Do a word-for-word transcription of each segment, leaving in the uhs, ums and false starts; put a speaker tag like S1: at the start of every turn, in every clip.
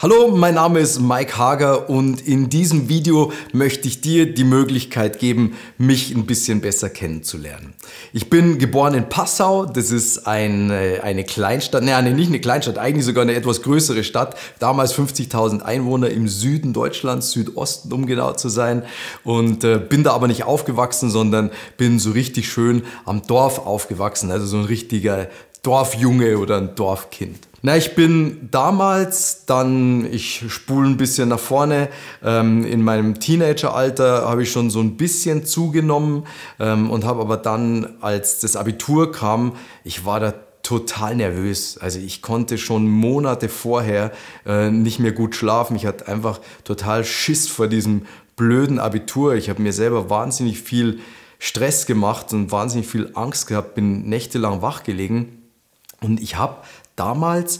S1: Hallo, mein Name ist Mike Hager und in diesem Video möchte ich dir die Möglichkeit geben, mich ein bisschen besser kennenzulernen. Ich bin geboren in Passau, das ist eine, eine Kleinstadt, nein, nicht eine Kleinstadt, eigentlich sogar eine etwas größere Stadt, damals fünfzigtausend Einwohner im Süden Deutschlands, Südosten um genau zu sein, und äh, bin da aber nicht aufgewachsen, sondern bin so richtig schön am Dorf aufgewachsen, also so ein richtiger Dorfjunge oder ein Dorfkind. Na, ich bin damals dann, ich spule ein bisschen nach vorne, ähm, in meinem Teenageralter habe ich schon so ein bisschen zugenommen ähm, und habe aber dann, als das Abitur kam, ich war da total nervös. Also ich konnte schon Monate vorher äh, nicht mehr gut schlafen. Ich hatte einfach total Schiss vor diesem blöden Abitur. Ich habe mir selber wahnsinnig viel Stress gemacht und wahnsinnig viel Angst gehabt, bin nächtelang wach gelegen. Und ich habe damals,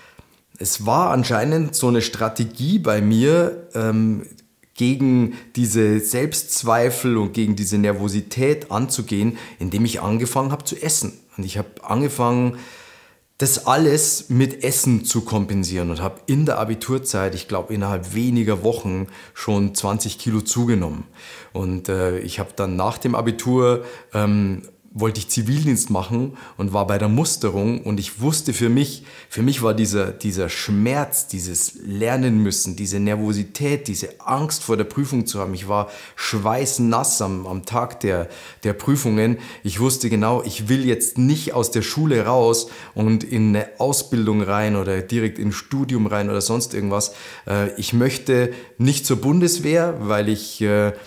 S1: es war anscheinend so eine Strategie bei mir, ähm, gegen diese Selbstzweifel und gegen diese Nervosität anzugehen, indem ich angefangen habe zu essen. Und ich habe angefangen, das alles mit Essen zu kompensieren und habe in der Abiturzeit, ich glaube innerhalb weniger Wochen, schon zwanzig Kilo zugenommen. Und äh, ich habe dann nach dem Abitur ähm, wollte ich Zivildienst machen und war bei der Musterung, und ich wusste für mich, für mich war dieser, dieser Schmerz, dieses Lernen müssen, diese Nervosität, diese Angst vor der Prüfung zu haben. Ich war schweißnass am, am Tag der, der Prüfungen. Ich wusste genau, ich will jetzt nicht aus der Schule raus und in eine Ausbildung rein oder direkt in ein Studium rein oder sonst irgendwas. Ich möchte nicht zur Bundeswehr, weil ich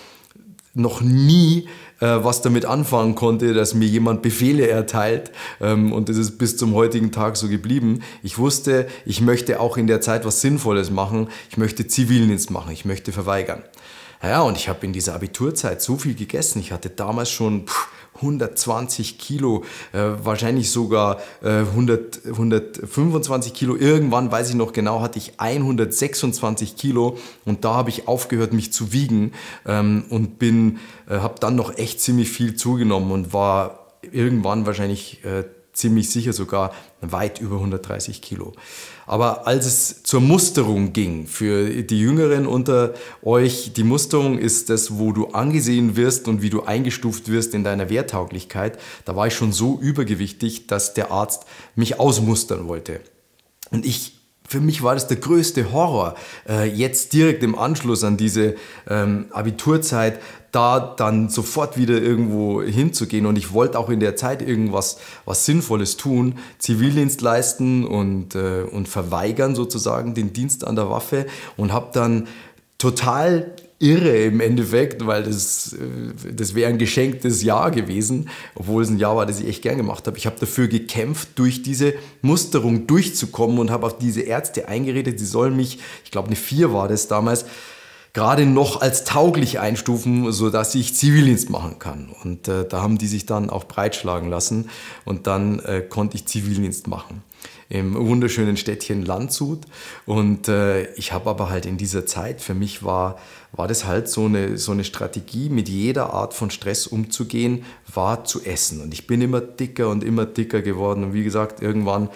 S1: noch nie was damit anfangen konnte, dass mir jemand Befehle erteilt, und das ist bis zum heutigen Tag so geblieben. Ich wusste, ich möchte auch in der Zeit was Sinnvolles machen, ich möchte Zivildienst machen, ich möchte verweigern. Ja, und ich habe in dieser Abiturzeit so viel gegessen. Ich hatte damals schon pff, hundertzwanzig Kilo, äh, wahrscheinlich sogar äh, hundert, hundertfünfundzwanzig Kilo. Irgendwann, weiß ich noch genau, hatte ich hundertsechsundzwanzig Kilo, und da habe ich aufgehört, mich zu wiegen, ähm, und bin, äh, habe dann noch echt ziemlich viel zugenommen und war irgendwann wahrscheinlich äh, ziemlich sicher sogar weit über hundertdreißig Kilo. Aber als es zur Musterung ging, für die Jüngeren unter euch, die Musterung ist das, wo du angesehen wirst und wie du eingestuft wirst in deiner Wehrtauglichkeit. Da war ich schon so übergewichtig, dass der Arzt mich ausmustern wollte. Und ich Für mich war das der größte Horror, äh, jetzt direkt im Anschluss an diese ähm, Abiturzeit da dann sofort wieder irgendwo hinzugehen. Und ich wollte auch in der Zeit irgendwas was Sinnvolles tun, Zivildienst leisten und, äh, und verweigern sozusagen den Dienst an der Waffe, und habe dann total irre im Endeffekt, weil das, das wäre ein geschenktes Jahr gewesen, obwohl es ein Jahr war, das ich echt gern gemacht habe. Ich habe dafür gekämpft, durch diese Musterung durchzukommen, und habe auf diese Ärzte eingeredet, sie sollen mich, ich glaube eine vier war das damals, gerade noch als tauglich einstufen, sodass ich Zivildienst machen kann. Und äh, da haben die sich dann auch breitschlagen lassen, und dann äh, konnte ich Zivildienst machen im wunderschönen Städtchen Landshut. Und äh, ich habe aber halt in dieser Zeit, für mich war, war das halt so eine, so eine Strategie, mit jeder Art von Stress umzugehen, war zu essen. Und ich bin immer dicker und immer dicker geworden. Und wie gesagt, irgendwann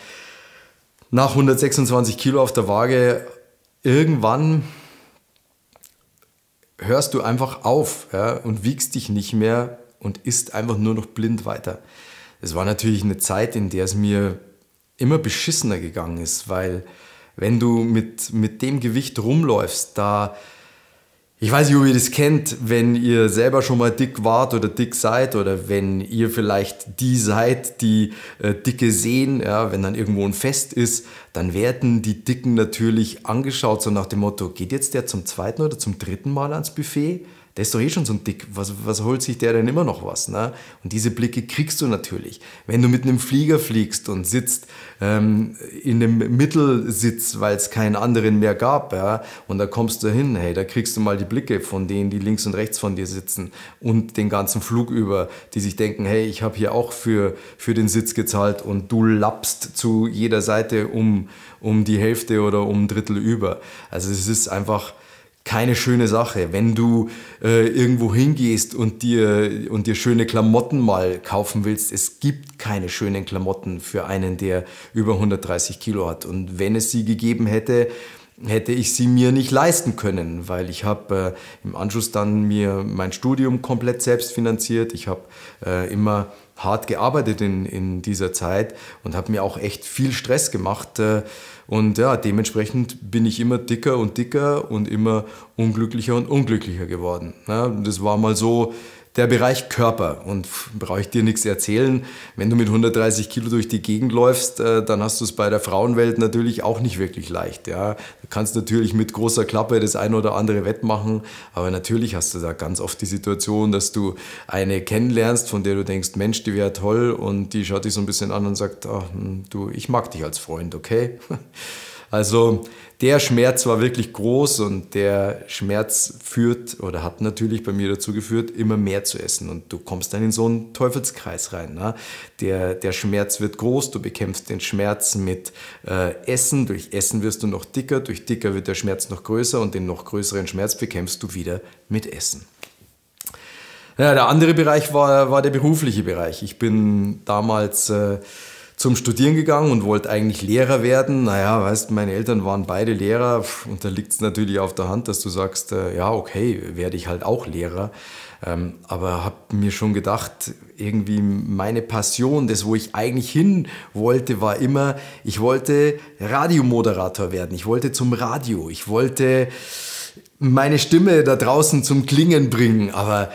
S1: nach hundertsechsundzwanzig Kilo auf der Waage, irgendwann hörst du einfach auf, ja, und wiegst dich nicht mehr und isst einfach nur noch blind weiter. Es war natürlich eine Zeit, in der es mir immer beschissener gegangen ist, weil wenn du mit, mit dem Gewicht rumläufst, da, ich weiß nicht, ob ihr das kennt, wenn ihr selber schon mal dick wart oder dick seid, oder wenn ihr vielleicht die seid, die äh, Dicke sehen, ja, wenn dann irgendwo ein Fest ist, dann werden die Dicken natürlich angeschaut, so nach dem Motto, geht jetzt der zum zweiten oder zum dritten Mal ans Buffet? Der ist doch eh schon so dick, was, was holt sich der denn immer noch was? Ne? Und diese Blicke kriegst du natürlich. Wenn du mit einem Flieger fliegst und sitzt ähm, in einem Mittelsitz, weil es keinen anderen mehr gab, ja, und da kommst du hin, hey, da kriegst du mal die Blicke von denen, die links und rechts von dir sitzen, und den ganzen Flug über, die sich denken, hey, ich habe hier auch für, für den Sitz gezahlt, und du lappst zu jeder Seite um, um die Hälfte oder um ein Drittel über. Also es ist einfach keine schöne Sache. Wenn du äh, irgendwo hingehst und dir, und dir schöne Klamotten mal kaufen willst, es gibt keine schönen Klamotten für einen, der über hundertdreißig Kilo hat. Und wenn es sie gegeben hätte, hätte ich sie mir nicht leisten können, weil ich habe äh, im Anschluss dann mir mein Studium komplett selbst finanziert. Ich habe äh, immer hart gearbeitet in, in dieser Zeit und habe mir auch echt viel Stress gemacht. Äh, und ja, dementsprechend bin ich immer dicker und dicker und immer unglücklicher und unglücklicher geworden. Ja, das war mal so der Bereich Körper, und brauche ich dir nichts erzählen, wenn du mit hundertdreißig Kilo durch die Gegend läufst, äh, dann hast du es bei der Frauenwelt natürlich auch nicht wirklich leicht. Ja? Du kannst natürlich mit großer Klappe das eine oder andere wettmachen, aber natürlich hast du da ganz oft die Situation, dass du eine kennenlernst, von der du denkst, Mensch, die wäre toll, und die schaut dich so ein bisschen an und sagt, ach, du, ich mag dich als Freund, okay? Also der Schmerz war wirklich groß, und der Schmerz führt oder hat natürlich bei mir dazu geführt, immer mehr zu essen, und du kommst dann in so einen Teufelskreis rein. Ne? Der, der Schmerz wird groß, du bekämpfst den Schmerz mit äh, Essen, durch Essen wirst du noch dicker, durch dicker wird der Schmerz noch größer, und den noch größeren Schmerz bekämpfst du wieder mit Essen. Ja, der andere Bereich war, war der berufliche Bereich. Ich bin damals äh, zum Studieren gegangen und wollte eigentlich Lehrer werden. Naja, weißt, meine Eltern waren beide Lehrer, und da liegt es natürlich auf der Hand, dass du sagst, äh, ja, okay, werde ich halt auch Lehrer. Ähm, aber habe mir schon gedacht, irgendwie meine Passion, das, wo ich eigentlich hin wollte, war immer, ich wollte Radiomoderator werden. Ich wollte zum Radio. Ich wollte meine Stimme da draußen zum Klingen bringen, aber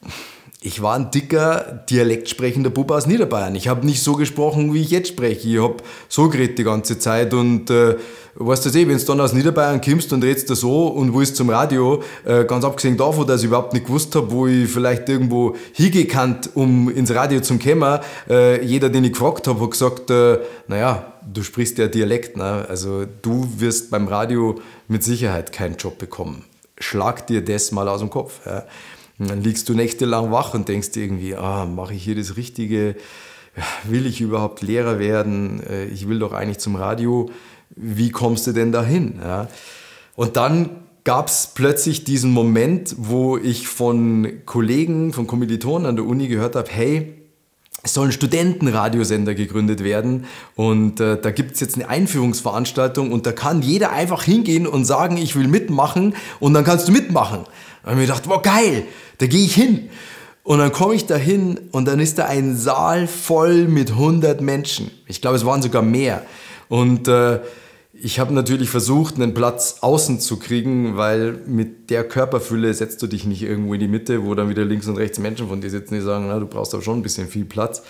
S1: ich war ein dicker, dialektsprechender Bub aus Niederbayern. Ich habe nicht so gesprochen, wie ich jetzt spreche. Ich habe so geredet die ganze Zeit, und äh, weißt du eh, wenn du dann aus Niederbayern kommst und redest da so und willst zum Radio, äh, ganz abgesehen davon, dass ich überhaupt nicht gewusst habe, wo ich vielleicht irgendwo hingekannt, um ins Radio zu kommen. Äh, jeder, den ich gefragt habe, hat gesagt, äh, naja, du sprichst ja Dialekt, ne? Also du wirst beim Radio mit Sicherheit keinen Job bekommen. Schlag dir das mal aus dem Kopf. Ja? Und dann liegst du nächtelang wach und denkst irgendwie, ah, mache ich hier das Richtige? Will ich überhaupt Lehrer werden? Ich will doch eigentlich zum Radio. Wie kommst du denn dahin? Ja? Und dann gab es plötzlich diesen Moment, wo ich von Kollegen, von Kommilitonen an der Uni gehört habe, hey, es soll ein Studentenradiosender gegründet werden, und äh, da gibt es jetzt eine Einführungsveranstaltung, und da kann jeder einfach hingehen und sagen, ich will mitmachen, und dann kannst du mitmachen. Da habe ich mir gedacht, wow, geil, da gehe ich hin. Und dann komme ich da hin, und dann ist da ein Saal voll mit hundert Menschen. Ich glaube, es waren sogar mehr. Und äh, ich habe natürlich versucht, einen Platz außen zu kriegen, weil mit der Körperfülle setzt du dich nicht irgendwo in die Mitte, wo dann wieder links und rechts Menschen von dir sitzen, die sagen, na, du brauchst aber schon ein bisschen viel Platz.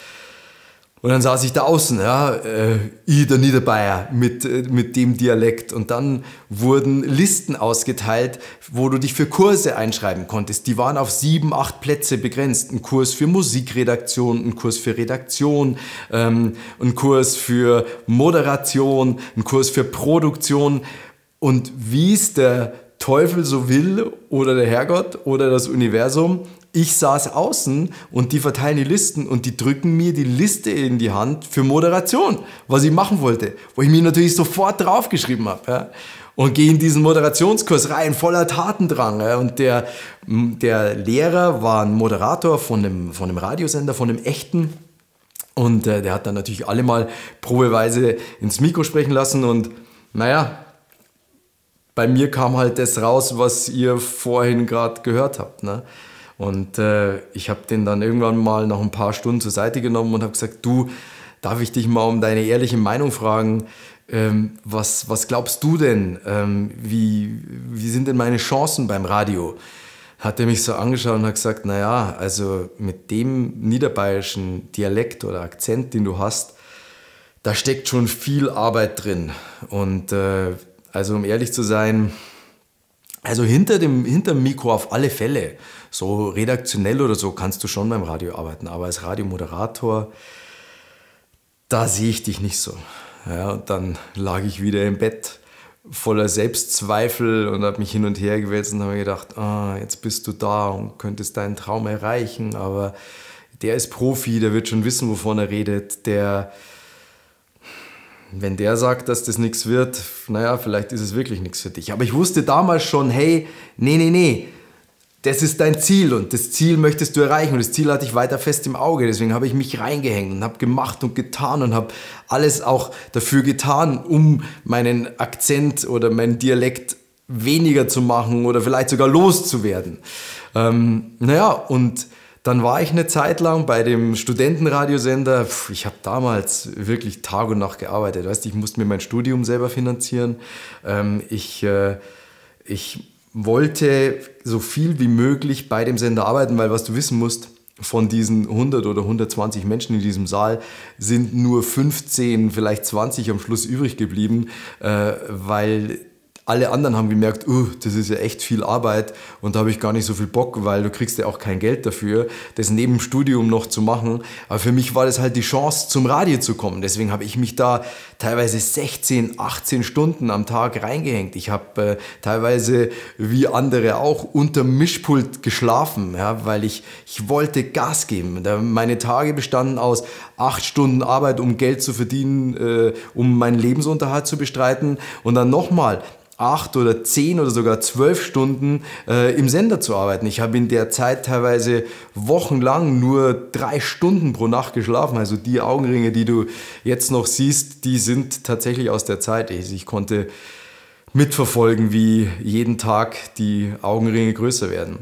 S1: Und dann saß ich da außen, ja, äh, ich, der Niederbayer, mit, äh, mit dem Dialekt. Und dann wurden Listen ausgeteilt, wo du dich für Kurse einschreiben konntest. Die waren auf sieben, acht Plätze begrenzt. Ein Kurs für Musikredaktion, ein Kurs für Redaktion, ähm, ein Kurs für Moderation, ein Kurs für Produktion. Und wie es der Teufel so will, oder der Herrgott oder das Universum, ich saß außen, und die verteilen die Listen, und die drücken mir die Liste in die Hand für Moderation, was ich machen wollte, wo ich mir natürlich sofort draufgeschrieben habe. Ja. Und gehe in diesen Moderationskurs rein, voller Tatendrang. Ja. Und der, der Lehrer war ein Moderator von einem, von einem Radiosender, von einem echten. Und äh, der hat dann natürlich alle mal probeweise ins Mikro sprechen lassen. Und naja, bei mir kam halt das raus, was ihr vorhin gerade gehört habt. Ne? Und äh, ich habe den dann irgendwann mal nach ein paar Stunden zur Seite genommen und habe gesagt, du, darf ich dich mal um deine ehrliche Meinung fragen? Ähm, was, was glaubst du denn? Ähm, wie, wie sind denn meine Chancen beim Radio? Hat er mich so angeschaut und hat gesagt, naja, also mit dem niederbayerischen Dialekt oder Akzent, den du hast, da steckt schon viel Arbeit drin. Und äh, also um ehrlich zu sein, also hinter dem, hinter dem Mikro auf alle Fälle, so redaktionell oder so kannst du schon beim Radio arbeiten, aber als Radiomoderator, da sehe ich dich nicht so. Ja, und dann lag ich wieder im Bett voller Selbstzweifel und habe mich hin und her gewälzt und habe mir gedacht, ah, jetzt bist du da und könntest deinen Traum erreichen, aber der ist Profi, der wird schon wissen, wovon er redet, der... Wenn der sagt, dass das nichts wird, naja, vielleicht ist es wirklich nichts für dich. Aber ich wusste damals schon, hey, nee, nee, nee, das ist dein Ziel und das Ziel möchtest du erreichen und das Ziel hatte ich weiter fest im Auge. Deswegen habe ich mich reingehängt und habe gemacht und getan und habe alles auch dafür getan, um meinen Akzent oder meinen Dialekt weniger zu machen oder vielleicht sogar loszuwerden. Ähm, naja, und dann war ich eine Zeit lang bei dem Studentenradiosender. Ich habe damals wirklich Tag und Nacht gearbeitet. Weißt, ich musste mir mein Studium selber finanzieren. Ähm, ich, äh, ich wollte so viel wie möglich bei dem Sender arbeiten, weil was du wissen musst, von diesen hundert oder hundertzwanzig Menschen in diesem Saal sind nur fünfzehn, vielleicht zwanzig am Schluss übrig geblieben, äh, weil alle anderen haben gemerkt, uh, das ist ja echt viel Arbeit und da habe ich gar nicht so viel Bock, weil du kriegst ja auch kein Geld dafür, das neben dem Studium noch zu machen. Aber für mich war das halt die Chance, zum Radio zu kommen. Deswegen habe ich mich da teilweise sechzehn, achtzehn Stunden am Tag reingehängt. Ich habe äh, teilweise, wie andere auch, unterm Mischpult geschlafen, ja, weil ich, ich wollte Gas geben. Meine Tage bestanden aus acht Stunden Arbeit, um Geld zu verdienen, äh, um meinen Lebensunterhalt zu bestreiten und dann nochmal acht oder zehn oder sogar zwölf Stunden äh, im Sender zu arbeiten. Ich habe in der Zeit teilweise wochenlang nur drei Stunden pro Nacht geschlafen. Also die Augenringe, die du jetzt noch siehst, die sind tatsächlich aus der Zeit. Ich konnte mitverfolgen, wie jeden Tag die Augenringe größer werden.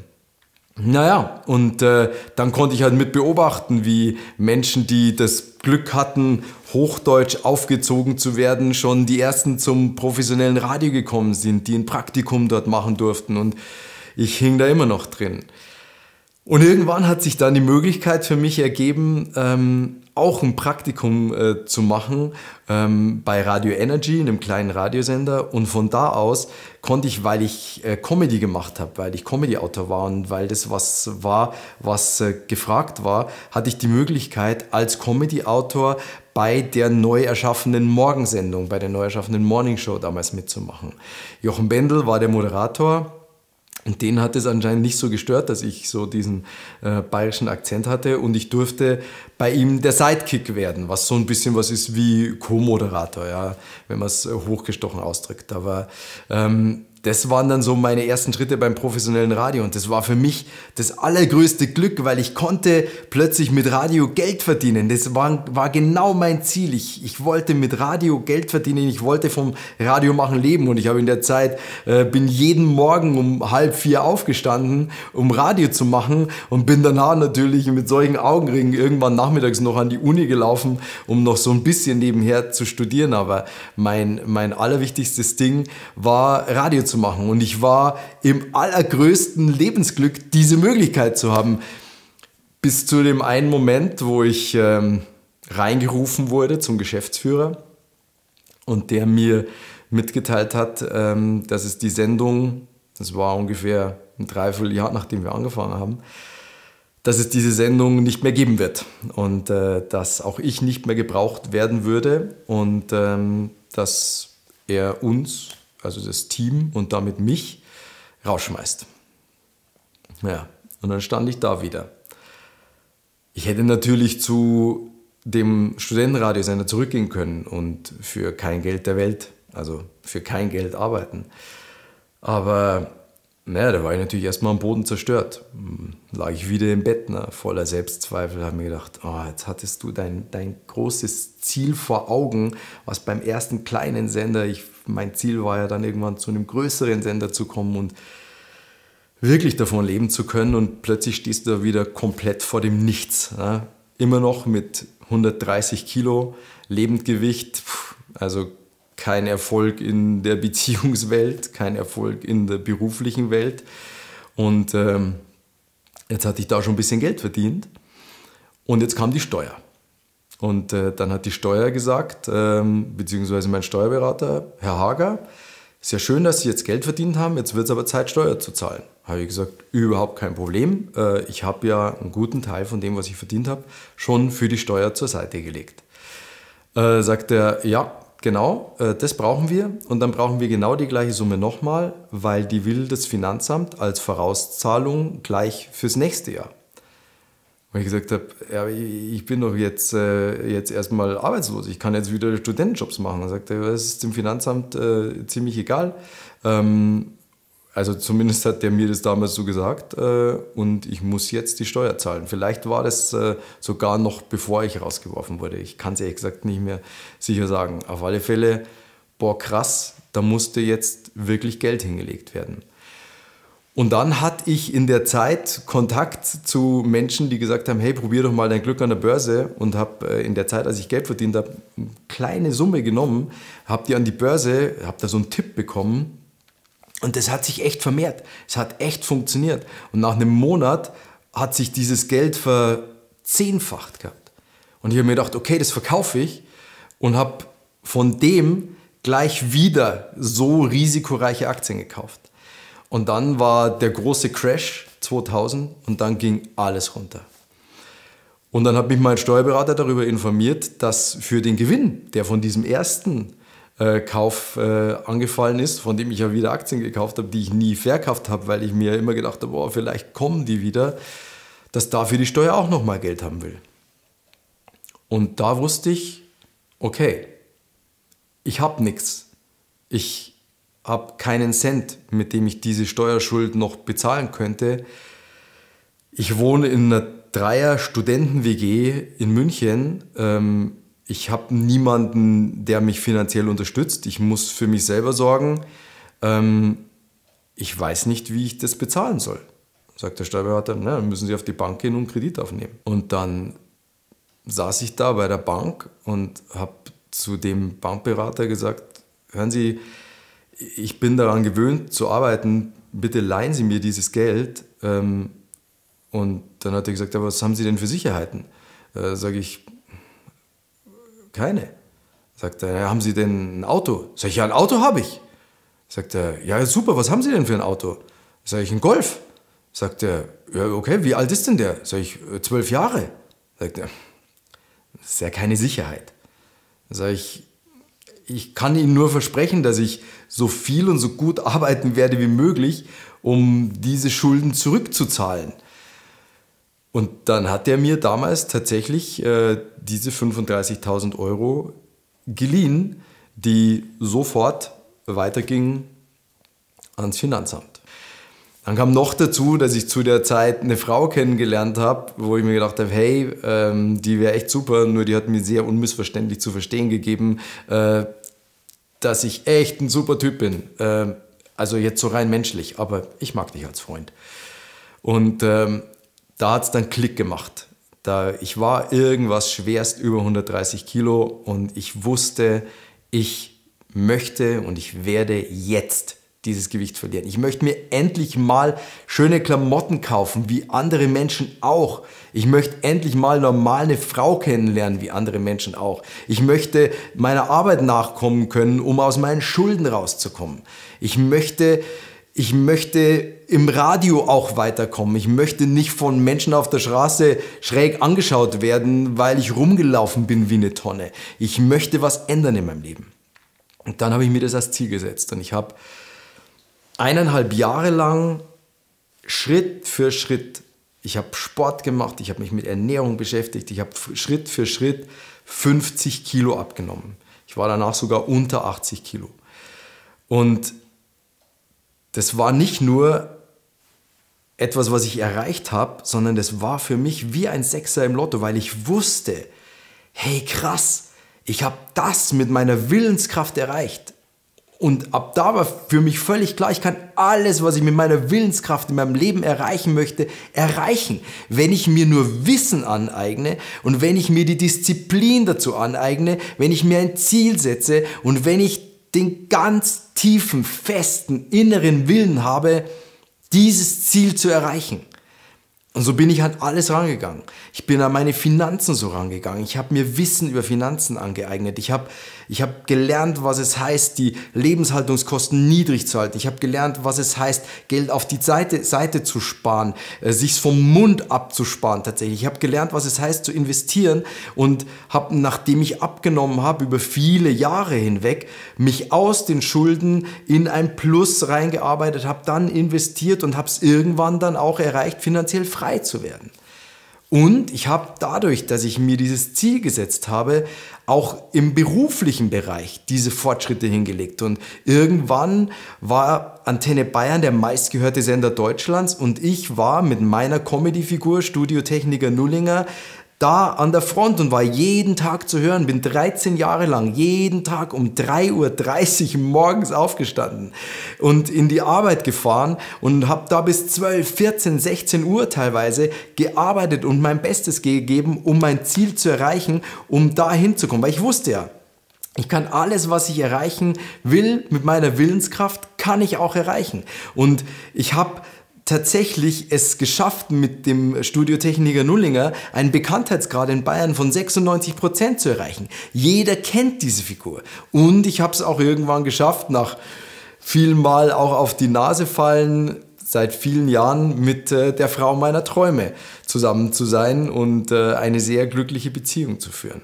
S1: Naja, und äh, dann konnte ich halt mit beobachten, wie Menschen, die das Glück hatten, Hochdeutsch aufgezogen zu werden, schon die ersten zum professionellen Radio gekommen sind, die ein Praktikum dort machen durften und ich hing da immer noch drin. Und irgendwann hat sich dann die Möglichkeit für mich ergeben, ähm, auch ein Praktikum äh, zu machen ähm, bei Radio Energy, einem kleinen Radiosender. Und von da aus konnte ich, weil ich äh, Comedy gemacht habe, weil ich Comedy-Autor war und weil das was war, was äh, gefragt war, hatte ich die Möglichkeit, als Comedy-Autor bei der neu erschaffenen Morgensendung, bei der neu erschaffenen Morning Show damals mitzumachen. Jochen Bendel war der Moderator. Und den hat es anscheinend nicht so gestört, dass ich so diesen äh, bayerischen Akzent hatte und ich durfte bei ihm der Sidekick werden, was so ein bisschen was ist wie Co-Moderator, ja, wenn man es hochgestochen ausdrückt. Aber ähm, das waren dann so meine ersten Schritte beim professionellen Radio und das war für mich das allergrößte Glück, weil ich konnte plötzlich mit Radio Geld verdienen. Das war, war genau mein Ziel. Ich, ich wollte mit Radio Geld verdienen, ich wollte vom Radio machen leben und ich habe in der Zeit, äh, bin jeden Morgen um halb vier aufgestanden, um Radio zu machen und bin danach natürlich mit solchen Augenringen irgendwann nachmittags noch an die Uni gelaufen, um noch so ein bisschen nebenher zu studieren. Aber mein, mein allerwichtigstes Ding war Radio zu machen und ich war im allergrößten Lebensglück, diese Möglichkeit zu haben. Bis zu dem einen Moment, wo ich ähm, reingerufen wurde zum Geschäftsführer und der mir mitgeteilt hat, ähm, dass es die Sendung, das war ungefähr ein Dreivierteljahr, nachdem wir angefangen haben, dass es diese Sendung nicht mehr geben wird und äh, dass auch ich nicht mehr gebraucht werden würde und ähm, dass er uns, also das Team und damit mich, rausschmeißt. Ja, und dann stand ich da wieder. Ich hätte natürlich zu dem Studentenradiosender zurückgehen können und für kein Geld der Welt, also für kein Geld arbeiten. Aber naja, da war ich natürlich erstmal am Boden zerstört. Lag ich wieder im Bett, ne, voller Selbstzweifel, habe mir gedacht, oh, jetzt hattest du dein, dein großes Ziel vor Augen, was beim ersten kleinen Sender, ich, mein Ziel war ja dann irgendwann zu einem größeren Sender zu kommen und wirklich davon leben zu können und plötzlich stehst du da wieder komplett vor dem Nichts. Ne? Immer noch mit hundertdreißig Kilo Lebendgewicht, also kein Erfolg in der Beziehungswelt, kein Erfolg in der beruflichen Welt. Und ähm, jetzt hatte ich da schon ein bisschen Geld verdient und jetzt kam die Steuer. Und äh, dann hat die Steuer gesagt, ähm, beziehungsweise mein Steuerberater, Herr Hager, ist ja schön, dass Sie jetzt Geld verdient haben, jetzt wird es aber Zeit, Steuer zu zahlen. Habe ich gesagt, überhaupt kein Problem. Äh, ich habe ja einen guten Teil von dem, was ich verdient habe, schon für die Steuer zur Seite gelegt. Äh, sagt er, ja, genau, das brauchen wir und dann brauchen wir genau die gleiche Summe nochmal, weil die will das Finanzamt als Vorauszahlung gleich fürs nächste Jahr. Weil ich gesagt habe, ja, ich bin doch jetzt, äh, jetzt erstmal arbeitslos, ich kann jetzt wieder Studentenjobs machen. Dann sagt er, das ist dem Finanzamt äh, ziemlich egal. Ähm, Also zumindest hat der mir das damals so gesagt äh, und ich muss jetzt die Steuer zahlen. Vielleicht war das äh, sogar noch bevor ich rausgeworfen wurde. Ich kann es ehrlich gesagt nicht mehr sicher sagen. Auf alle Fälle, boah krass, da musste jetzt wirklich Geld hingelegt werden. Und dann hatte ich in der Zeit Kontakt zu Menschen, die gesagt haben, hey, probier doch mal dein Glück an der Börse, und habe in der Zeit, als ich Geld verdient habe, eine kleine Summe genommen, habe die an die Börse, habe da so einen Tipp bekommen und das hat sich echt vermehrt. Es hat echt funktioniert und nach einem Monat hat sich dieses Geld verzehnfacht gehabt. Und ich habe mir gedacht, okay, das verkaufe ich, und habe von dem gleich wieder so risikoreiche Aktien gekauft. Und dann war der große Crash zweitausend und dann ging alles runter. Und dann hat mich mein Steuerberater darüber informiert, dass für den Gewinn, der von diesem ersten äh, Kauf äh, angefallen ist, von dem ich ja wieder Aktien gekauft habe, die ich nie verkauft habe, weil ich mir immer gedacht habe, boah, vielleicht kommen die wieder, dass dafür die Steuer auch nochmal Geld haben will. Und da wusste ich, okay, ich habe nichts. Ich habe keinen Cent, mit dem ich diese Steuerschuld noch bezahlen könnte. Ich wohne in einer Dreier-Studenten-W G in München. Ähm, ich habe niemanden, der mich finanziell unterstützt. Ich muss für mich selber sorgen. Ähm, ich weiß nicht, wie ich das bezahlen soll. Sagt der Steuerberater, na, dann müssen Sie auf die Bank gehen und einen Kredit aufnehmen. Und dann saß ich da bei der Bank und habe zu dem Bankberater gesagt, hören Sie, ich bin daran gewöhnt zu arbeiten, bitte leihen Sie mir dieses Geld. Und dann hat er gesagt, aber was haben Sie denn für Sicherheiten? Äh, sage ich, keine. Sagt er, ja, haben Sie denn ein Auto? Sag ich, ja, ein Auto habe ich. Sagt er, ja, super, was haben Sie denn für ein Auto? Sag ich, ein Golf. Sagt er, ja, okay, wie alt ist denn der? Sag ich, zwölf Jahre. Sagt er, das ist ja keine Sicherheit. Sag ich, ich kann Ihnen nur versprechen, dass ich so viel und so gut arbeiten werde wie möglich, um diese Schulden zurückzuzahlen. Und dann hat er mir damals tatsächlich äh, diese fünfunddreißigtausend Euro geliehen, die sofort weitergingen ans Finanzamt. Dann kam noch dazu, dass ich zu der Zeit eine Frau kennengelernt habe, wo ich mir gedacht habe, hey, ähm, die wäre echt super, nur die hat mir sehr unmissverständlich zu verstehen gegeben, äh, dass ich echt ein super Typ bin. Äh, also jetzt so rein menschlich, aber ich mag dich als Freund. Und ähm, da hat es dann Klick gemacht. Da, ich war irgendwas schwerst über hundertdreißig Kilo und ich wusste, ich möchte und ich werde jetzt dieses Gewicht verlieren. Ich möchte mir endlich mal schöne Klamotten kaufen, wie andere Menschen auch. Ich möchte endlich mal normal eine Frau kennenlernen, wie andere Menschen auch. Ich möchte meiner Arbeit nachkommen können, um aus meinen Schulden rauszukommen. Ich möchte, ich möchte im Radio auch weiterkommen. Ich möchte nicht von Menschen auf der Straße schräg angeschaut werden, weil ich rumgelaufen bin wie eine Tonne. Ich möchte was ändern in meinem Leben. Und dann habe ich mir das als Ziel gesetzt und ich habe eineinhalb Jahre lang Schritt für Schritt, ich habe Sport gemacht, ich habe mich mit Ernährung beschäftigt, ich habe Schritt für Schritt fünfzig Kilo abgenommen. Ich war danach sogar unter achtzig Kilo. Und das war nicht nur etwas, was ich erreicht habe, sondern das war für mich wie ein Sechser im Lotto, weil ich wusste, hey krass, ich habe das mit meiner Willenskraft erreicht. Und ab da war für mich völlig klar, ich kann alles, was ich mit meiner Willenskraft in meinem Leben erreichen möchte, erreichen. Wenn ich mir nur Wissen aneigne und wenn ich mir die Disziplin dazu aneigne, wenn ich mir ein Ziel setze und wenn ich den ganz tiefen, festen, inneren Willen habe, dieses Ziel zu erreichen. Und so bin ich an alles rangegangen. Ich bin an meine Finanzen so rangegangen. Ich habe mir Wissen über Finanzen angeeignet. Ich habe ich hab gelernt, was es heißt, die Lebenshaltungskosten niedrig zu halten. Ich habe gelernt, was es heißt, Geld auf die Seite, Seite zu sparen, äh, sich vom Mund abzusparen tatsächlich. Ich habe gelernt, was es heißt, zu investieren und habe, nachdem ich abgenommen habe, über viele Jahre hinweg, mich aus den Schulden in ein Plus reingearbeitet, habe dann investiert und habe es irgendwann dann auch erreicht, finanziell frei zu werden. Und ich habe dadurch, dass ich mir dieses Ziel gesetzt habe, auch im beruflichen Bereich diese Fortschritte hingelegt. Und irgendwann war Antenne Bayern der meistgehörte Sender Deutschlands und ich war mit meiner Comedy-Figur Studiotechniker Nullinger da an der Front und war jeden Tag zu hören, bin dreizehn Jahre lang jeden Tag um drei Uhr dreißig morgens aufgestanden und in die Arbeit gefahren und habe da bis zwölf, vierzehn, sechzehn Uhr teilweise gearbeitet und mein Bestes gegeben, um mein Ziel zu erreichen, um da hinzukommen, weil ich wusste ja, ich kann alles, was ich erreichen will, mit meiner Willenskraft, kann ich auch erreichen. Und ich habe tatsächlich es geschafft, mit dem Studiotechniker Nullinger einen Bekanntheitsgrad in Bayern von sechsundneunzig Prozent zu erreichen. Jeder kennt diese Figur. Und ich habe es auch irgendwann geschafft, nach vielen Mal auch auf die Nase fallen, seit vielen Jahren mit äh, der Frau meiner Träume zusammen zu sein und äh, eine sehr glückliche Beziehung zu führen.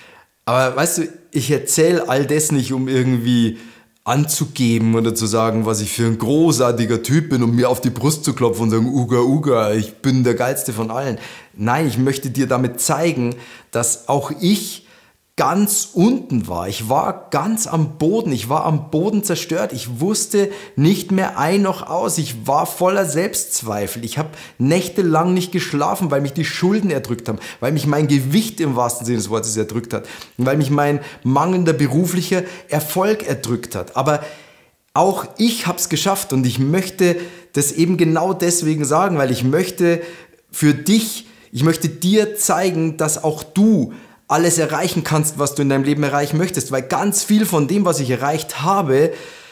S1: Aber weißt du, ich erzähle all das nicht, um irgendwie anzugeben oder zu sagen, was ich für ein großartiger Typ bin, um mir auf die Brust zu klopfen und sagen, Uga, Uga, ich bin der Geilste von allen. Nein, ich möchte dir damit zeigen, dass auch ich ganz unten war. Ich war ganz am Boden. Ich war am Boden zerstört. Ich wusste nicht mehr ein noch aus. Ich war voller Selbstzweifel. Ich habe nächtelang nicht geschlafen, weil mich die Schulden erdrückt haben, weil mich mein Gewicht im wahrsten Sinne des Wortes erdrückt hat, weil mich mein mangelnder beruflicher Erfolg erdrückt hat. Aber auch ich habe es geschafft und ich möchte das eben genau deswegen sagen, weil ich möchte für dich, ich möchte dir zeigen, dass auch du alles erreichen kannst, was du in deinem Leben erreichen möchtest, weil ganz viel von dem, was ich erreicht habe,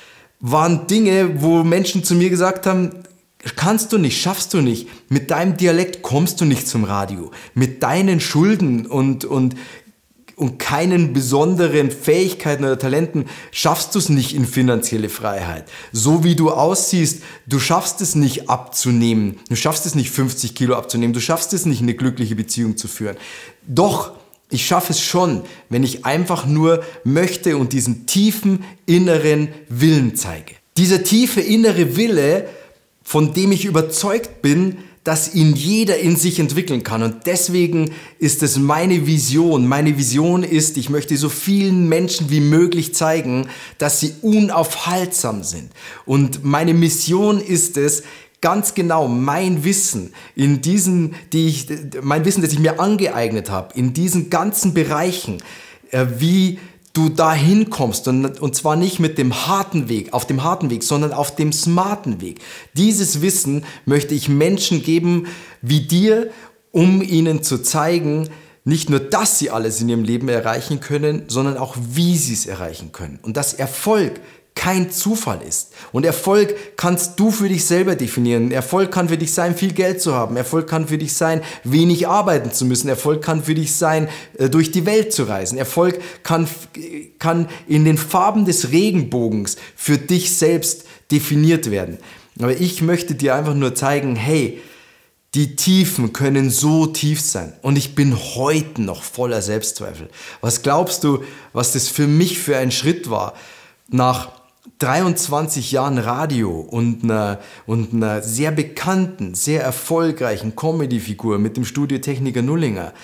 S1: waren Dinge, wo Menschen zu mir gesagt haben, kannst du nicht, schaffst du nicht, mit deinem Dialekt kommst du nicht zum Radio, mit deinen Schulden und, und, und keinen besonderen Fähigkeiten oder Talenten schaffst du es nicht in finanzielle Freiheit. So wie du aussiehst, du schaffst es nicht abzunehmen, du schaffst es nicht fünfzig Kilo abzunehmen, du schaffst es nicht eine glückliche Beziehung zu führen. Doch ich schaffe es schon, wenn ich einfach nur möchte und diesen tiefen inneren Willen zeige. Dieser tiefe innere Wille, von dem ich überzeugt bin, dass ihn jeder in sich entwickeln kann. Und deswegen ist es meine Vision. Meine Vision ist, ich möchte so vielen Menschen wie möglich zeigen, dass sie unaufhaltsam sind. Und meine Mission ist es, ganz genau mein Wissen in diesen, die ich, mein Wissen, das ich mir angeeignet habe, in diesen ganzen Bereichen, äh, wie du dahin kommst und, und zwar nicht mit dem harten Weg, auf dem harten Weg, sondern auf dem smarten Weg. Dieses Wissen möchte ich Menschen geben wie dir, um ihnen zu zeigen, nicht nur, dass sie alles in ihrem Leben erreichen können, sondern auch, wie sie es erreichen können. Und dass Erfolg kein Zufall ist. Und Erfolg kannst du für dich selber definieren. Erfolg kann für dich sein, viel Geld zu haben. Erfolg kann für dich sein, wenig arbeiten zu müssen. Erfolg kann für dich sein, durch die Welt zu reisen. Erfolg kann, kann in den Farben des Regenbogens für dich selbst definiert werden. Aber ich möchte dir einfach nur zeigen, hey, die Tiefen können so tief sein. Und ich bin heute noch voller Selbstzweifel. Was glaubst du, was das für mich für ein Schritt war, nach dreiundzwanzig Jahren Radio und einer, und einer sehr bekannten, sehr erfolgreichen Comedy-Figur mit dem Studiotechniker Nullinger,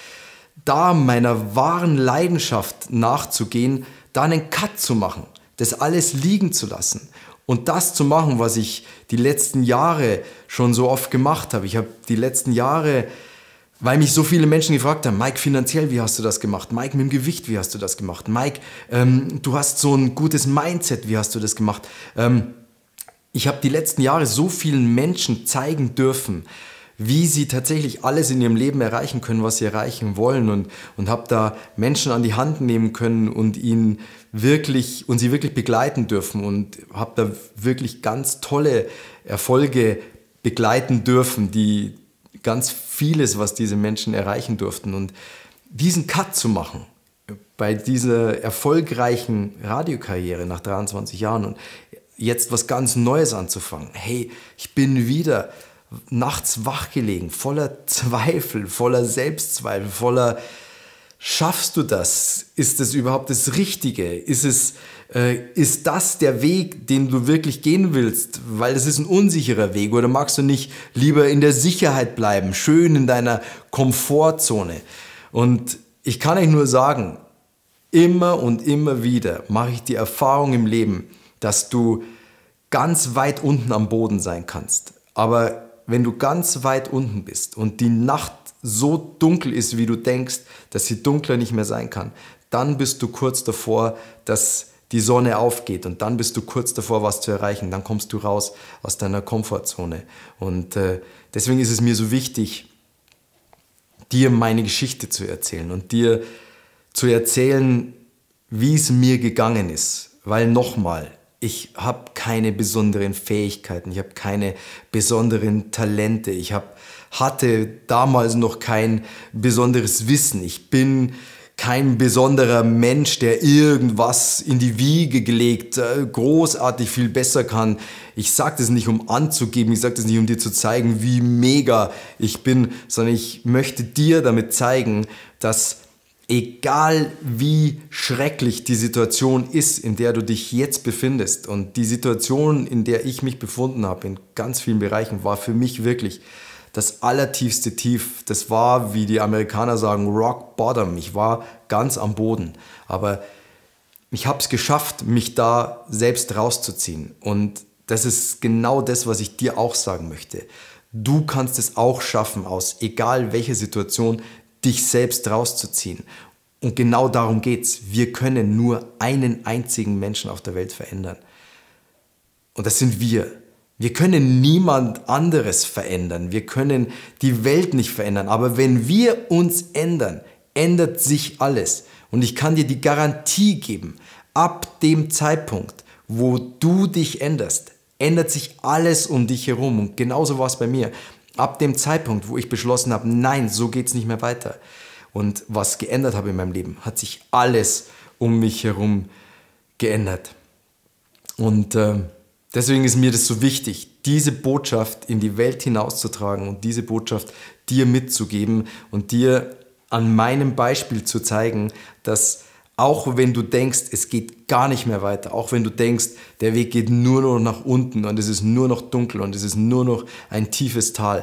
S1: da meiner wahren Leidenschaft nachzugehen, da einen Cut zu machen, das alles liegen zu lassen und das zu machen, was ich die letzten Jahre schon so oft gemacht habe. Ich habe die letzten Jahre, weil mich so viele Menschen gefragt haben, Mike, finanziell, wie hast du das gemacht? Mike, mit dem Gewicht, wie hast du das gemacht? Mike, ähm, du hast so ein gutes Mindset, wie hast du das gemacht? Ähm, ich habe die letzten Jahre so vielen Menschen zeigen dürfen, wie sie tatsächlich alles in ihrem Leben erreichen können, was sie erreichen wollen und, und habe da Menschen an die Hand nehmen können und ihnen wirklich, und sie wirklich begleiten dürfen und habe da wirklich ganz tolle Erfolge begleiten dürfen, die ganz vieles, was diese Menschen erreichen durften. Und diesen Cut zu machen bei dieser erfolgreichen Radiokarriere nach dreiundzwanzig Jahren und jetzt was ganz Neues anzufangen. Hey, ich bin wieder nachts wach gelegen, voller Zweifel, voller Selbstzweifel, voller schaffst du das? Ist das überhaupt das Richtige? Ist es, äh, ist das der Weg, den du wirklich gehen willst? Weil das ist ein unsicherer Weg. Oder magst du nicht lieber in der Sicherheit bleiben, schön in deiner Komfortzone? Und ich kann euch nur sagen, immer und immer wieder mache ich die Erfahrung im Leben, dass du ganz weit unten am Boden sein kannst. Aber wenn du ganz weit unten bist und die Nacht so dunkel ist, wie du denkst, dass sie dunkler nicht mehr sein kann, dann bist du kurz davor, dass die Sonne aufgeht und dann bist du kurz davor, was zu erreichen. Dann kommst du raus aus deiner Komfortzone. Und äh, deswegen ist es mir so wichtig, dir meine Geschichte zu erzählen und dir zu erzählen, wie es mir gegangen ist. Weil nochmal, ich habe keine besonderen Fähigkeiten, ich habe keine besonderen Talente, ich hab, hatte damals noch kein besonderes Wissen. Ich bin kein besonderer Mensch, der irgendwas in die Wiege gelegt, äh, großartig viel besser kann. Ich sage das nicht, um anzugeben, ich sage das nicht, um dir zu zeigen, wie mega ich bin, sondern ich möchte dir damit zeigen, dass egal wie schrecklich die Situation ist, in der du dich jetzt befindest, und die Situation, in der ich mich befunden habe, in ganz vielen Bereichen, war für mich wirklich das allertiefste Tief. Das war, wie die Amerikaner sagen, Rock Bottom. Ich war ganz am Boden. Aber ich habe es geschafft, mich da selbst rauszuziehen. Und das ist genau das, was ich dir auch sagen möchte. Du kannst es auch schaffen, aus egal welcher Situation dich selbst rauszuziehen. Und genau darum geht's. Wir können nur einen einzigen Menschen auf der Welt verändern. Und das sind wir. Wir können niemand anderes verändern. Wir können die Welt nicht verändern. Aber wenn wir uns ändern, ändert sich alles. Und ich kann dir die Garantie geben, ab dem Zeitpunkt, wo du dich änderst, ändert sich alles um dich herum. Und genauso war es bei mir. Ab dem Zeitpunkt, wo ich beschlossen habe, nein, so geht es nicht mehr weiter. Und was geändert habe in meinem Leben, hat sich alles um mich herum geändert. Und äh, deswegen ist mir das so wichtig, diese Botschaft in die Welt hinauszutragen und diese Botschaft dir mitzugeben und dir an meinem Beispiel zu zeigen, dass auch wenn du denkst, es geht gar nicht mehr weiter, auch wenn du denkst, der Weg geht nur noch nach unten und es ist nur noch dunkel und es ist nur noch ein tiefes Tal.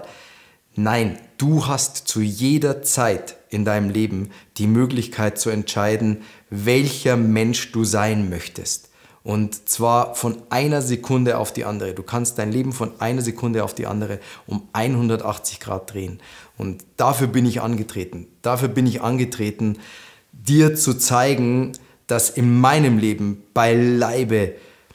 S1: Nein, du hast zu jeder Zeit in deinem Leben die Möglichkeit zu entscheiden, welcher Mensch du sein möchtest. Und zwar von einer Sekunde auf die andere. Du kannst dein Leben von einer Sekunde auf die andere um hundertachtzig Grad drehen. Und dafür bin ich angetreten. Dafür bin ich angetreten, dir zu zeigen, dass in meinem Leben beileibe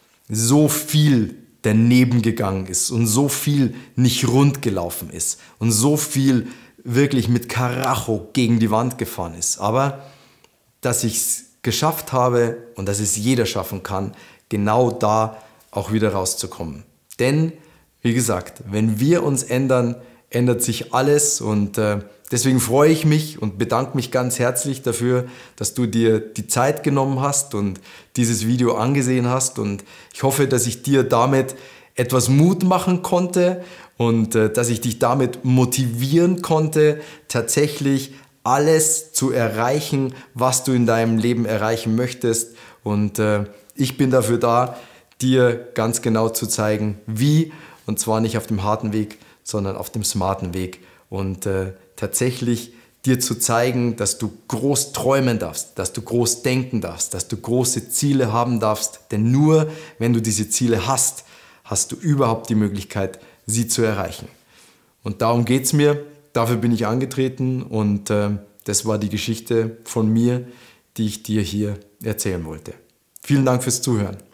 S1: so viel daneben gegangen ist und so viel nicht rund gelaufen ist und so viel wirklich mit Karacho gegen die Wand gefahren ist. Aber dass ich es geschafft habe und dass es jeder schaffen kann, genau da auch wieder rauszukommen. Denn, wie gesagt, wenn wir uns ändern, ändert sich alles und äh, deswegen freue ich mich und bedanke mich ganz herzlich dafür, dass du dir die Zeit genommen hast und dieses Video angesehen hast und ich hoffe, dass ich dir damit etwas Mut machen konnte und äh, dass ich dich damit motivieren konnte, tatsächlich alles zu erreichen, was du in deinem Leben erreichen möchtest. Und äh, ich bin dafür da, dir ganz genau zu zeigen, wie, und zwar nicht auf dem harten Weg, sondern auf dem smarten Weg. Und äh, tatsächlich dir zu zeigen, dass du groß träumen darfst, dass du groß denken darfst, dass du große Ziele haben darfst. Denn nur wenn du diese Ziele hast, hast du überhaupt die Möglichkeit, sie zu erreichen. Und darum geht es mir. Dafür bin ich angetreten und äh, das war die Geschichte von mir, die ich dir hier erzählen wollte. Vielen Dank fürs Zuhören.